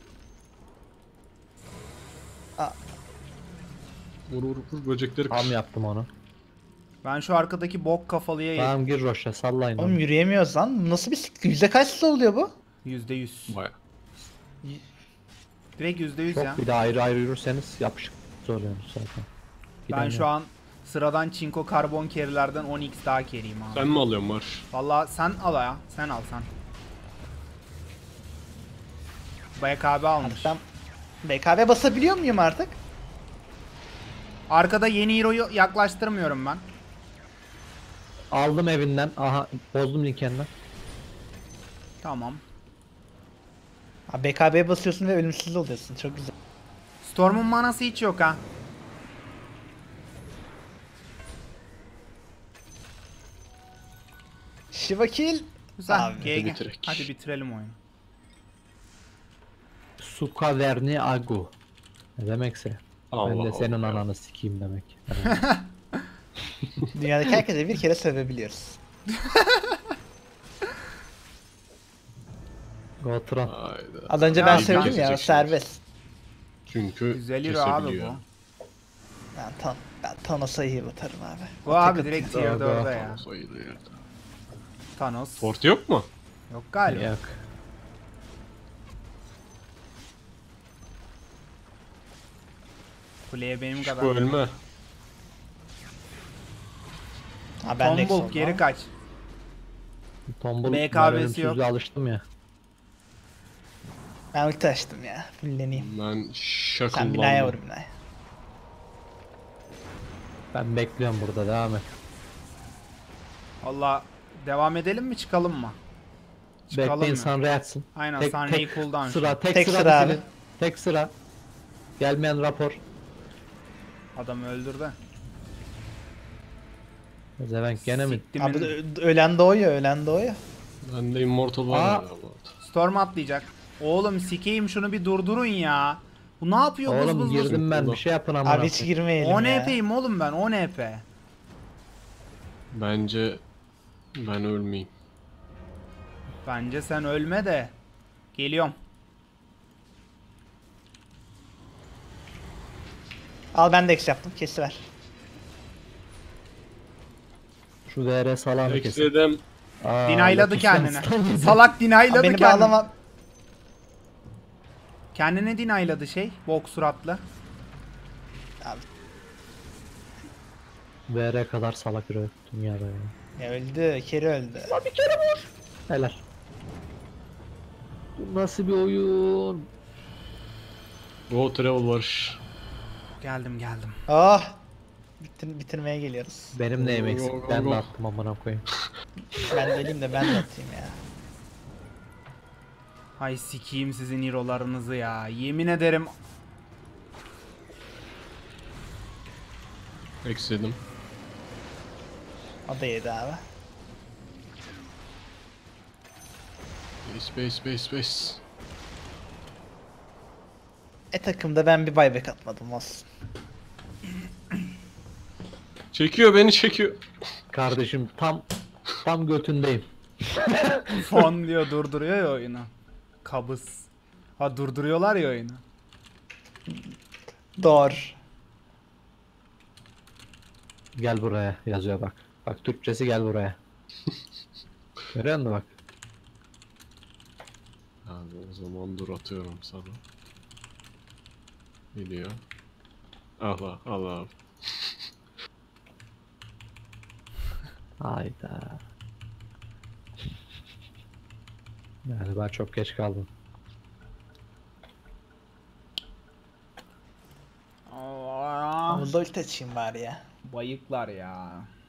Vur vur vur böcekleri Tam kır. yaptım onu. Ben şu arkadaki bok kafalıya yedim. Tamam gir roşa sallayın Oğlum onu. yürüyemiyoruz lan. Nasıl bir yüzde kaç slow oluyor bu? %100. Baya. Direkt %100 ya. Çok bir de ayrı ayrı yürürseniz yapışık oluyorsunuz zaten. Ben şu an sıradan çinko karbon carry'lerden 10x daha carry'im abi. Sen mi alıyorsun Marş? Vallahi sen al ya. Sen al sen. BKB almış. Ben BKB basabiliyor muyum artık? Arkada yeni hero'yu yaklaştırmıyorum ben. aldım evinden. Aha bozdum linkenden. Tamam. Ha, BKB'ye basıyorsun ve ölümsüz oluyorsun. Çok güzel. Storm'un manası hiç yok ha. Shiva kill. Güzel. Abi, GG. bitirek. Hadi bitirelim oyunu. Sukaverni Agu. Ne demekse. Ben de senin Allah. ananı sikeyim demek. Dünyadaki herkese bir kere sövebiliyoruz. Gotron. Hayda. Az önce Ya, ben bir söyledim ya kesecek serbest. Çünkü Güzel hero abi kesebiliyor. bu. Ben Thanos'a heal atarım abi. Bu O abi tek direkt atıyor. tier 4'e ya. Thanos ayıdı yerde. Thanos. Fort yok mu? Yok galiba. Yok. Kuleye benim Şu kadar. ölme. Ha, ben Lex Tombul oldum geri ama. kaç. Tombul BKB'si ben yok. ölümsüzlüğe alıştım ya. Ben ulti açtım ya. Fulleneyim. Ben Sen şakıllandım. binaya vur binaya. Ben bekliyorum burada, devam et. Valla devam edelim mi çıkalım mı? Çıkalım Bekleyin mı? Sanrı yatsın. Aynen Sanrı'yı cooldown şu sıra, an. tek, Tek sıra, sıra dizilin. abi. Tek sıra. Gelmeyen rapor. Adamı öldürdü. Zevenk gene mi? Siktimin- Abi ölen doğuyor, ölen doğuyor. Bende immortal var Aa. ya bu arada. Storm atlayacak. Oğlum sikeyim şunu bir durdurun ya. Bu ne yapıyor Oğlum buz buz buz. girdim ben, bir şey yapın amına Abi hiç koyayım. girmeyelim 10 ya. EP'yim oğlum ben 10 EP. Bence ben ölmeyeyim. Bence sen ölme de. Geliyorum. Al ben Dex yaptım, kesiver. Şu VR salanı kesin. Ekledim. Aa, Dinayladı Lotus'tan kendini. stun- Salak dinayladı Abi beni kendini. bağlama. Kendine dinayladı şey. Bok suratlı. Abi VR kadar salak biri dünyada ya. ya öldü, Keri öldü. Helal. Bu nasıl bir oyun? Go travel var. Geldim. Oh! Bitirmeye geliyoruz. Benim neyim eksik? Go, go, Ben go. de attım amına koyayım. Ben de öleyim de ben de atayım ya. Ay sikiyim sizin hero'larınızı ya. Yemin ederim. Ekledim. O da yedi abi. Space. Takımda ben bir buyback atmadım olsun. Çekiyor beni çekiyor. Kardeşim tam götündeyim. Fon diyor durduruyor ya oyunu. Kabız. Ha durduruyorlar ya oyunu. Doğru. Gel buraya yazıyor bak. Bak Türkçesi gel buraya. Görüyor musun bak? Abi o zaman dur atıyorum sana. Gidiyor. Allah Allah. Hayda. Yani ben çok geç kaldım. Aa, Burada ulti açayım bari ya. bayıklar ya.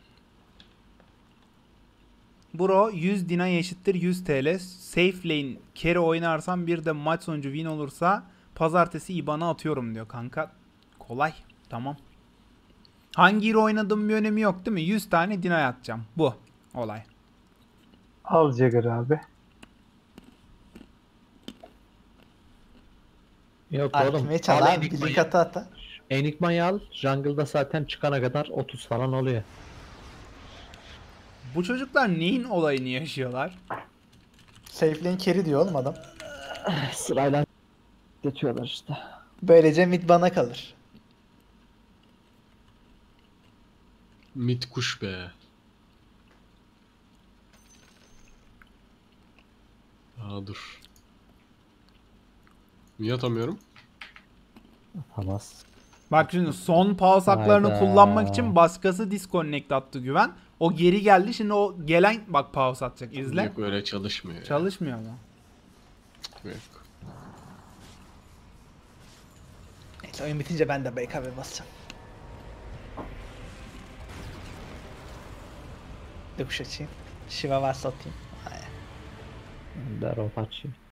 Bro 100 dina eşittir 100 TL. Safe lane carry oynarsam bir de maç sonucu win olursa pazartesi IBAN'a atıyorum diyor kanka. Kolay. Tamam. Hangi hero oynadığım bir önemi yok değil mi? 100 tane dina atacağım. Bu olay. Al Jagger abi. Yok oğlum. Arkime çal al abi. Bir link ata ata. Enigma'yı al. Jungle'da zaten çıkana kadar 30 falan oluyor. Bu çocuklar neyin olayını yaşıyorlar? Safe lane carry diyor oğlum adam. Sırayla geçiyorlar işte. Böylece mid bana kalır. Mit kuş be. Aa dur. Niye atamıyorum? Atamaz. Bak şimdi son pause haklarını Hayda. kullanmak için başkası disconnect attı Güven. O geri geldi, şimdi o gelen bak pause atacak, izle. Yok öyle çalışmıyor. ya. Çalışmıyor mu? Yok. Neyse oyun bitince ben de BKB basacağım. Bir de kuş açayım. Shiva varsa atayım. Ay. Ben de rope açayım.